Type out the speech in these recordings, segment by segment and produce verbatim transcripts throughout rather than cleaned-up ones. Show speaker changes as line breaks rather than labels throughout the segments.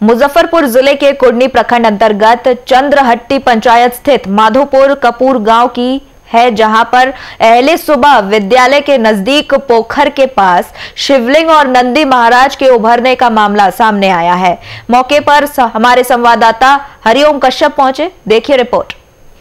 मुजफ्फरपुर जिले के कुर्नी प्रखंड अंतर्गत चंद्रहट्टी पंचायत स्थित माधोपुर कपूर गांव की है, जहां पर अहले सुबह विद्यालय के नजदीक पोखर के पास शिवलिंग और नंदी महाराज के उभरने का मामला सामने आया है। मौके पर हमारे संवाददाता हरिओम कश्यप पहुंचे, देखिए रिपोर्ट।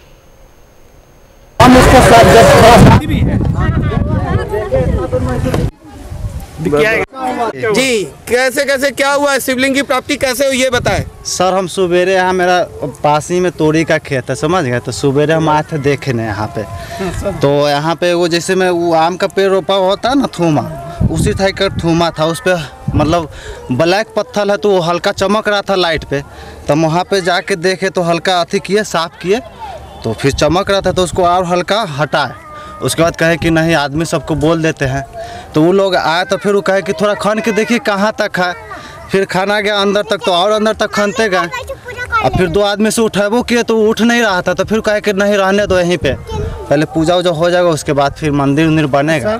जी, कैसे कैसे क्या हुआ है, शिवलिंग की प्राप्ति कैसे हुई ये बताएं।
सर हम सुबेरे यहाँ, मेरा पास ही में तोड़ी का खेत है, समझ गए, तो सुबेरे हम आए थे देखने यहाँ पे। तो यहाँ पे वो जैसे में वो आम का पेड़ रोपा होता है ना, थूमा, उसी टाइप का थूमा था। उस पर मतलब ब्लैक पत्थर है, तो वो हल्का चमक रहा था लाइट पे। तब वहाँ पे जाके देखे तो हल्का अथी किए, साफ किए, तो फिर चमक रहा था, तो उसको और हल्का हटाए। उसके बाद कहे कि नहीं, आदमी सबको बोल देते हैं। तो वो लोग आए तो फिर वो कहे कि थोड़ा खन के देखिए कहाँ तक है। फिर खाना गया अंदर तक, तो और अंदर तक खनते गए। अब फिर दो आदमी से उठाबो किए तो उठ नहीं रहा था, तो फिर कहे कि नहीं, रहने दो यहीं पे, पहले पूजा वूजा हो जाएगा, उसके बाद फिर मंदिर उन्दिर बनेगा।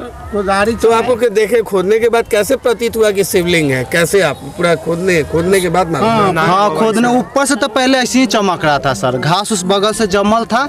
तो आपको देखे खोदने के बाद कैसे प्रतीत हुआ कि शिवलिंग है? कैसे आप पूरा खोदने खोदने के बाद?
हाँ, हाँ खोदने ऊपर से तो पहले ऐसे ही चमक रहा था सर, घास उस बगल से जमल था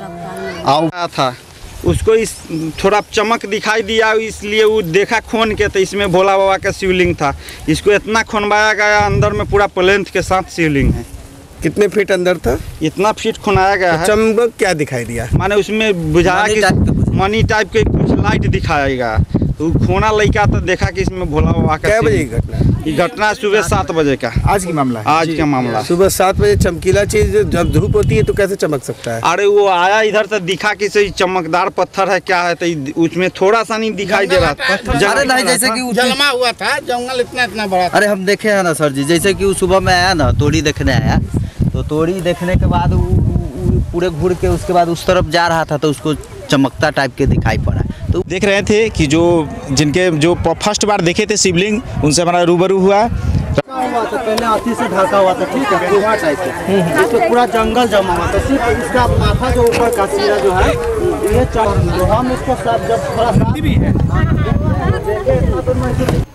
और
था, उसको इस थोड़ा चमक दिखाई दिया, इसलिए वो देखा खोन के, तो इसमें भोला बाबा का शिवलिंग था। इसको इतना खोनवाया गया, अंदर में पूरा प्लेंथ के साथ शिवलिंग है।
कितने फीट अंदर था?
इतना फीट खोनाया गया है।
चमक क्या दिखाई दिया?
माने उसमें बुझाया कि मनी टाइप के कुछ लाइट दिखाया गया। तो खोना लड़का तो देखा कि इसमें भोला बाबा का।
क्या बजे की घटना?
ये घटना सुबह सात बजे का,
आज की मामला है।
आज का मामला
सुबह सात बजे चमकीला चीज जब धूप होती है तो कैसे चमक सकता है?
अरे वो आया इधर तो दिखा कि सही चमकदार पत्थर है, क्या है, तो उसमें थोड़ा सा नहीं दिखाई दे रहा था।
अरे नहीं, जैसे कि
जलमा हुआ था, जंगल इतना इतना बड़ा था।
अरे हम देखे हैं ना सर जी, जैसे कि वो सुबह में आया ना, तोड़ी देखने आया, तो तोड़ी देखने के बाद वो पूरे घूर के उसके बाद उस तरफ जा रहा था, तो उसको चमकता टाइप के दिखाई पड़ा।
तो देख रहे थे कि जो जिनके जो फर्स्ट बार देखे थे शिवलिंग, उनसे हमारा रूबरू हुआ।
तो पहले हाथी से ढका हुआ था, ठीक है, गुहा टाइप से, इसमें पूरा जंगल जमा हुआ था। सिर्फ इसका माथा जो ऊपर का सिरा जो है, ये हम इसको जब थोड़ा सा